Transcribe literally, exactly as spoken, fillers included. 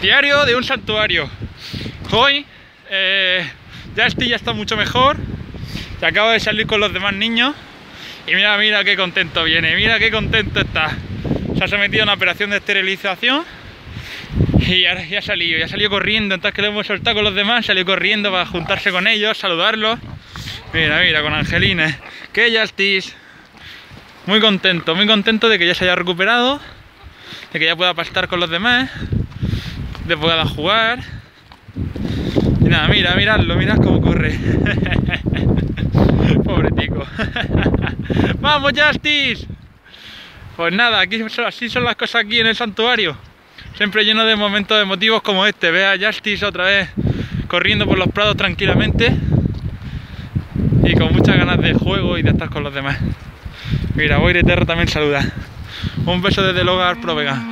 Diario de un santuario. Hoy eh, Justy ya está mucho mejor. Se acaba de salir con los demás niños. Y mira, mira qué contento viene. Mira qué contento está. Se ha sometido a una operación de esterilización. Y ahora ya ha salido, ya ha salido corriendo. Entonces que lo hemos soltado con los demás, salió corriendo para juntarse con ellos, saludarlos. Mira, mira, con Angelina. Que Justy. Muy contento, muy contento de que ya se haya recuperado. De que ya pueda pastar con los demás. De pueda jugar. Y nada, mira, miradlo, mirad cómo corre. Pobre tico. ¡Vamos, Justy! Pues nada, aquí así son las cosas aquí en el santuario. Siempre lleno de momentos emotivos como este. Ve a Justy otra vez corriendo por los prados tranquilamente. Y con muchas ganas de juego y de estar con los demás. Mira, Boire Terra también saluda. Un beso desde el hogar Pro Vega.